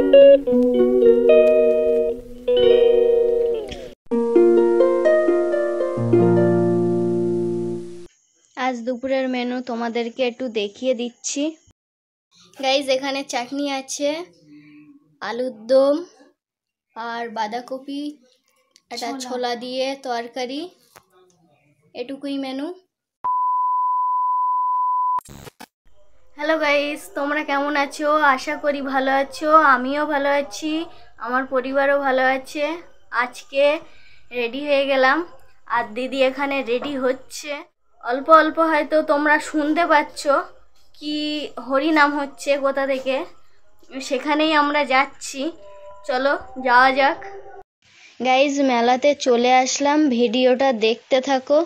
आज দুপুরের মেনু তোমাদেরকে একটু দেখিয়ে দিচ্ছি। গাইজ এখানে চাটনি আছে, আলুর দম আর বাঁধাকপি, একটা ছোলা দিয়ে তরকারি, এটুকুই মেনু। হ্যালো গাইজ, তোমরা কেমন আছো? আশা করি ভালো আছো। আমিও ভালো আছি, আমার পরিবারও ভালো আছে। আজকে রেডি হয়ে গেলাম আর দিদি এখানে রেডি হচ্ছে। অল্প অল্প হয়তো তোমরা শুনতে পাচ্ছ কি হরিনাম হচ্ছে কোথা থেকে, সেখানেই আমরা যাচ্ছি। চলো যাওয়া যাক। গাইজ মেলাতে চলে আসলাম, ভিডিওটা দেখতে থাকো।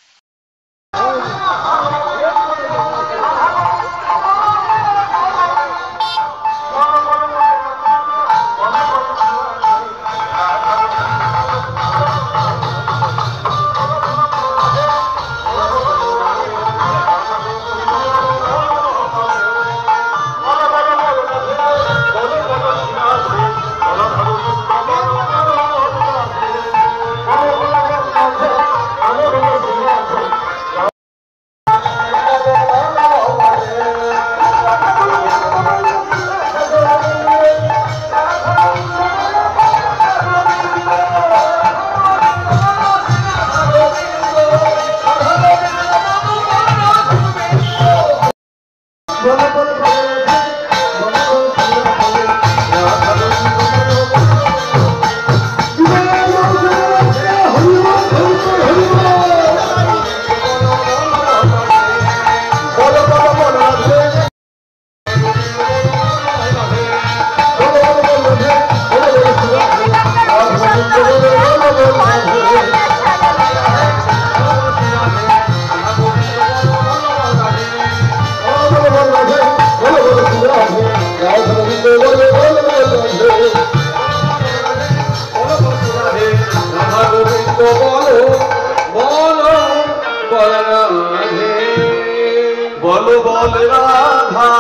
বলো বল রাধা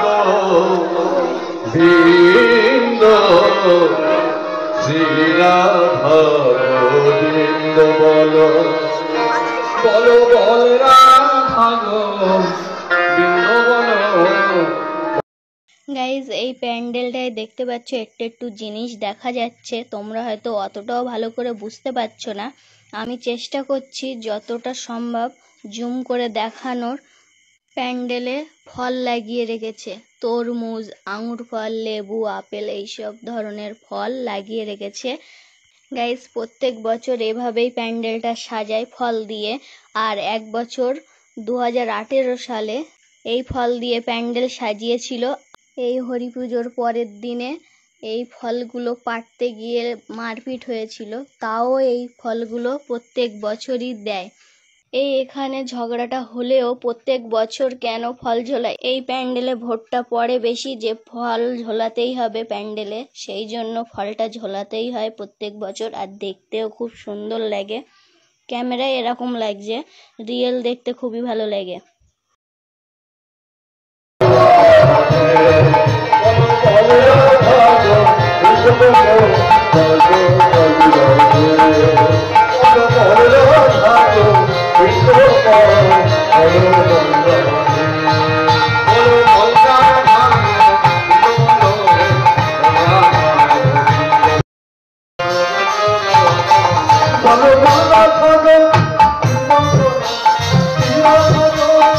গোবিন্দ, শ্রী রাধা গোবিন্দ, বলো বলো বল রাধা গোবিন্দ, বলো। গাইজ এই প্যান্ডেলটায় দেখতে পাচ্ছ একটু একটু জিনিস দেখা যাচ্ছে, তোমরা হয়তো অতটাও ভালো করে বুঝতে পারছো না। আমি চেষ্টা করছি যতটা সম্ভব জুম করে দেখানোর। প্যান্ডেলে ফল লাগিয়ে রেখেছে, তরমুজ, আঙুর ফল, লেবু, আপেল, এইসব ধরনের ফল লাগিয়ে রেখেছে। গাইজ প্রত্যেক বছর এভাবেই প্যান্ডেলটা সাজায় ফল দিয়ে। আর এক বছর 2018 সালে এই ফল দিয়ে প্যান্ডেল সাজিয়েছিল। এই হরি পুজোর পরের দিনে এই ফলগুলো পাড়তে গিয়ে মারপিট হয়েছিল, তাও এই ফলগুলো প্রত্যেক বছরই দেয়। এই এখানে ঝগড়াটা হলেও প্রত্যেক বছর কেন ফল ঝোলায়, এই প্যান্ডেলে ভোটটা পড়ে বেশি যে ফল ঝোলাতেই হবে প্যান্ডেলে, সেই জন্য ফলটা ঝোলাতেই হয় প্রত্যেক বছর। আর দেখতেও খুব সুন্দর লাগে, ক্যামেরায় এরকম লাগছে, রিয়েল দেখতে খুবই ভালো লাগে। বলো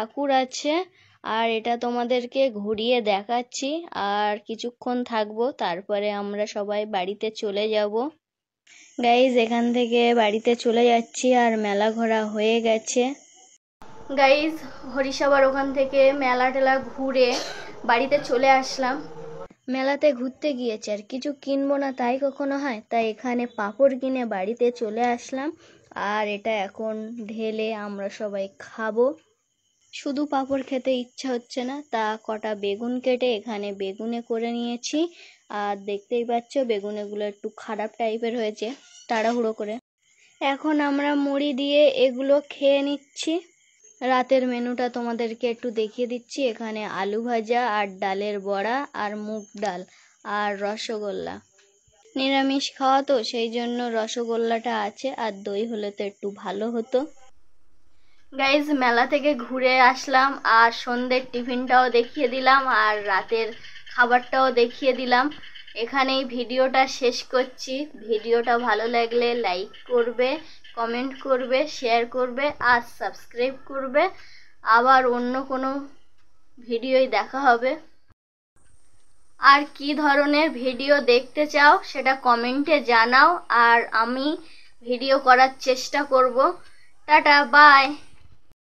ঠাকুর আছে, আর এটা তোমাদেরকে ঘুরিয়ে দেখাচ্ছি। আর কিছুক্ষণ থাকবো, তারপরে আমরা সবাই বাড়িতে চলে যাব। গাইজ এখান থেকে বাড়িতে চলে যাচ্ছি, আর মেলা ঘোরা হয়ে গেছে। গাইজ হরিসভার ওখান থেকে মেলা টেলা ঘুরে বাড়িতে চলে আসলাম। মেলাতে ঘুরতে গিয়েছি আর কিছু কিনবো না তাই কখনো হয়, তাই এখানে পাঁপড় কিনে বাড়িতে চলে আসলাম। আর এটা এখন ঢেলে আমরা সবাই খাবো। শুধু পাঁপড় খেতে ইচ্ছা হচ্ছে না, তা কটা বেগুন কেটে এখানে বেগুনে করে নিয়েছি। আর দেখতেই পাচ্ছ বেগুনেগুলো একটু খারাপ টাইপের হয়েছে তাড়াহুড়ো করে। এখন আমরা মুড়ি দিয়ে এগুলো খেয়ে নিচ্ছি। রাতের মেনুটা তোমাদেরকে একটু দেখিয়ে দিচ্ছি। এখানে আলু ভাজা আর ডালের বড়া আর মুগ ডাল আর রসগোল্লা। নিরামিষ খাওয়া তো সেই জন্য রসগোল্লাটা আছে, আর দই হলে তো একটু ভালো হতো। গাইজ মেলা থেকে ঘুরে আসলাম, আর সন্ধ্যের টিফিনটাও দেখিয়ে দিলাম আর রাতের খাবারটাও দেখিয়ে দিলাম। এখানেই ভিডিওটা শেষ করছি। ভিডিওটা ভালো লাগলে লাইক করবে, কমেন্ট করবে, শেয়ার করবে আর সাবস্ক্রাইব করবে। আবার অন্য কোনো ভিডিওই দেখা হবে। আর কি ধরনের ভিডিও দেখতে চাও সেটা কমেন্টে জানাও, আর আমি ভিডিও করার চেষ্টা করব। Tata, by.